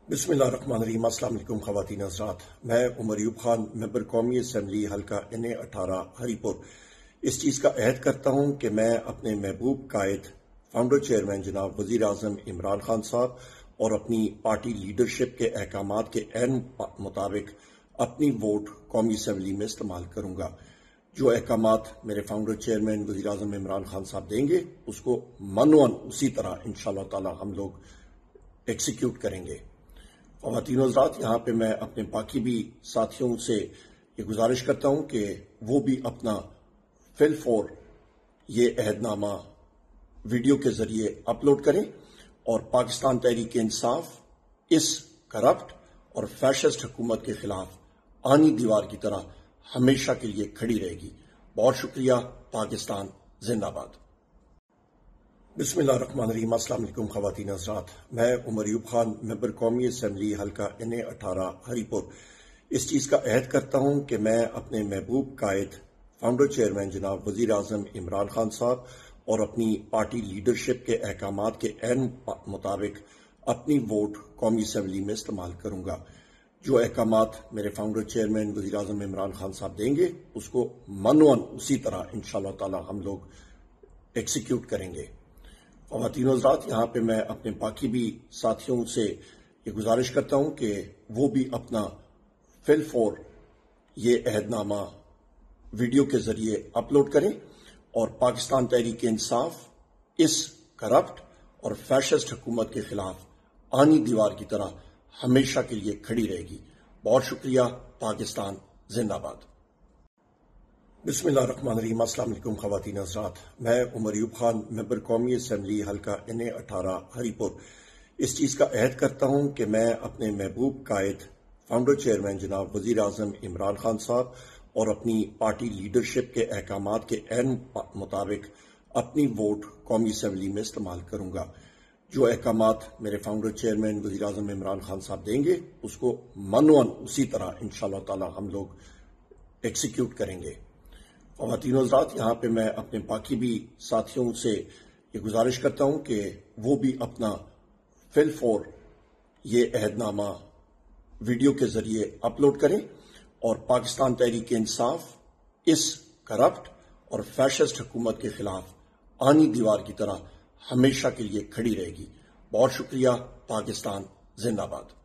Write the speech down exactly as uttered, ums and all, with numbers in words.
बिस्मिल्लाहिर्रहमानिर्रहीम। अस्सलाम वालेकुम ख़वातीन हज़रात, मैं उमर अयूब खान, मेंबर कौमी असम्बली हल्का एन ए अठारह हरीपुर, इस चीज़ का अहद करता हूँ कि मैं अपने महबूब कायद फाउंडर चेयरमैन जनाब वज़ीर आज़म इमरान खान साहब और अपनी पार्टी लीडरशिप के अहकामात के ऐन मुताबिक अपनी वोट कौमी असम्बली में इस्तेमाल करूँगा। जो अहकामात मेरे फाउंडर चेयरमैन वज़ीर आज़म इमरान खान साहब देंगे उसको मनवन उसी तरह इंशाअल्लाह ताला हम लोग एक्सिक्यूट करेंगे। ख़वातीन हज़रात, यहाँ पे मैं अपने बाकी भी साथियों से ये गुजारिश करता हूँ कि वो भी अपना फिल फोर ये अहदनामा वीडियो के जरिए अपलोड करें और पाकिस्तान तहरीक इंसाफ इस करप्ट और फैशिस्ट हुकूमत के खिलाफ आनी दीवार की तरह हमेशा के लिए खड़ी रहेगी। बहुत शुक्रिया। पाकिस्तान जिंदाबाद। बिस्मिल्लाहिर्रहमानिर्रहीम। अस्सलाम वालेकुम ख़वातीन हज़रात, मैं उमर अयूब खान, मेंबर कौमी असम्बली हल्का एन ए अठारह हरीपुर, इस चीज़ का अहद करता हूँ कि मैं अपने महबूब कायद फाउंडर चेयरमैन जनाब वज़ीर आज़म इमरान खान साहब और अपनी पार्टी लीडरशिप के अहकामात के ऐन मुताबिक अपनी वोट कौमी असम्बली में इस्तेमाल करूँगा। जो अहकामात मेरे फाउंडर चेयरमैन वज़ीर आज़म इमरान खान साहब देंगे उसको मनवन उसी तरह इंशाअल्लाह ताला हम लोग एक्सिक्यूट करेंगे। ख़वातीन हज़रात, यहाँ पे मैं अपने बाकी भी साथियों से ये गुजारिश करता हूँ कि वो भी अपना फिल फोर ये अहदनामा वीडियो के जरिए अपलोड करें और पाकिस्तान तहरीक इंसाफ इस करप्ट और फैशिस्ट हुकूमत के खिलाफ आनी दीवार की तरह हमेशा के लिए खड़ी रहेगी। बहुत शुक्रिया। पाकिस्तान जिंदाबाद। बिस्मिल्लाहिर्रहमानिर्रहीम। अस्सलाम वालेकुम ख़वातीन हज़रात, मैं उमर अयूब खान, मेंबर कौमी असम्बली हल्का एन ए अठारह हरीपुर, इस चीज़ का अहद करता हूँ कि मैं अपने महबूब कायद फाउंडर चेयरमैन जनाब वज़ीर आज़म इमरान खान साहब और अपनी पार्टी लीडरशिप के अहकामात के ऐन मुताबिक अपनी वोट कौमी असम्बली में इस्तेमाल करूँगा। जो अहकामात मेरे फाउंडर चेयरमैन वज़ीर आज़म इमरान खान साहब देंगे उसको मनवन उसी तरह इंशाअल्लाह ताला हम लोग एक्सिक्यूट करेंगे। ख़वातीन हज़रात, यहाँ पे मैं अपने बाकी भी साथियों से ये गुजारिश करता हूँ कि वो भी अपना फिल फोर ये अहदनामा वीडियो के जरिए अपलोड करें और पाकिस्तान तहरीक इंसाफ इस करप्ट और फैशिस्ट हुकूमत के खिलाफ आनी दीवार की तरह हमेशा के लिए खड़ी रहेगी। बहुत शुक्रिया। पाकिस्तान जिंदाबाद।